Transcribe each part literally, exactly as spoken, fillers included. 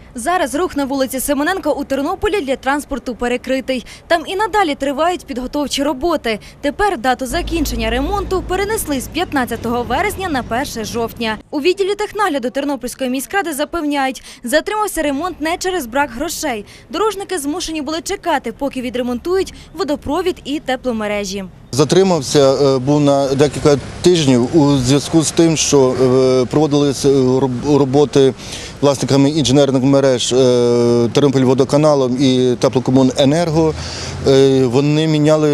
Зараз рух на вулиці Симоненка у Тернополі для транспорту перекритий. Там і надалі тривають підготовчі роботи. Тепер дату закінчення ремонту перенесли з п'ятнадцятого вересня на перше жовтня. У відділі технагляду Тернопільської міськради запевняють, затримався ремонт не через брак грошей. Дорожники змушені були чекати, поки відремонтують водопровід і тепломережі. Затримався був на декілька тижнів у зв'язку з тим, що проводилися роботи власниками інженерних мереж Тернопільводоканалом і Теплокомуненерго. Вони міняли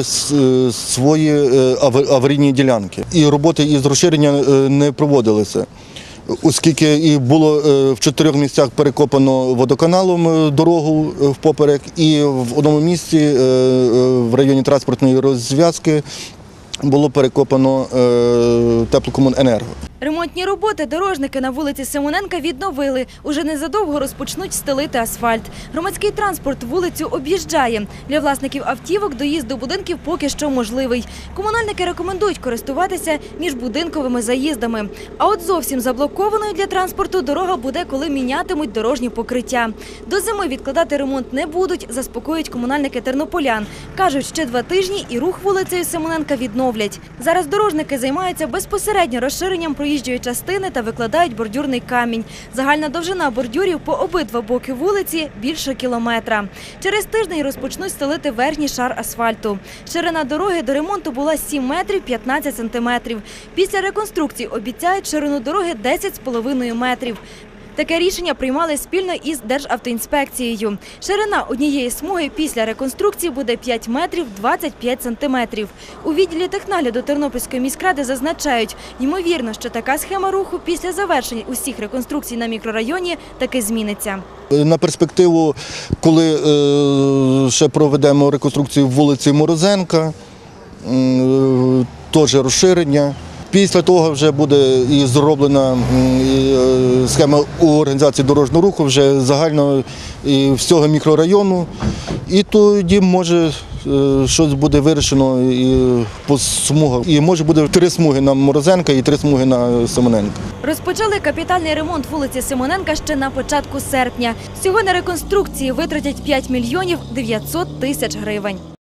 свої аварійні ділянки. І роботи із розширення не проводилися. Оскільки і було в чотирьох місцях перекопано водоканалом дорогу впоперек, і в одному місці в районі транспортної розв'язки було перекопано Теплокомуненерго. Ремонтні роботи дорожники на вулиці Симоненка відновили. Уже незадовго розпочнуть стелити асфальт. Громадський транспорт вулицю об'їжджає. Для власників автівок доїзд до будинків поки що можливий. Комунальники рекомендують користуватися міжбудинковими заїздами. А от зовсім заблокованою для транспорту дорога буде, коли мінятимуть дорожні покриття. До зими відкладати ремонт не будуть, заспокоюють комунальники тернополян. Кажуть, ще два тижні і рух вулицею Симоненка відновлять. Зараз дорожники займаються безпосередньо розширенням проїжджої частини та викладають бордюрний камінь. Загальна довжина бордюрів по обидва боки вулиці – більше кілометра. Через тиждень розпочнуть стелити верхній шар асфальту. Ширина дороги до ремонту була сім метрів п'ятнадцять сантиметрів. Після реконструкції обіцяють ширину дороги десять з половиною метрів. Таке рішення приймали спільно із Державтоінспекцією. Ширина однієї смуги після реконструкції буде п'ять метрів двадцять п'ять сантиметрів. У відділі технагляду Тернопільської міськради зазначають, ймовірно, що така схема руху після завершення усіх реконструкцій на мікрорайоні таки зміниться. На перспективу, коли ще проведемо реконструкцію вулиці Морозенка, теж розширення. Після того вже буде і зроблена схема у організації дорожнього руху вже загально і всього мікрорайону. І тоді може щось буде вирішено і по смугах. І може буде три смуги на Морозенка і три смуги на Симоненка. Розпочали капітальний ремонт вулиці Симоненка ще на початку серпня. Всього на реконструкції витратять п'ять мільйонів дев'ятсот тисяч гривень.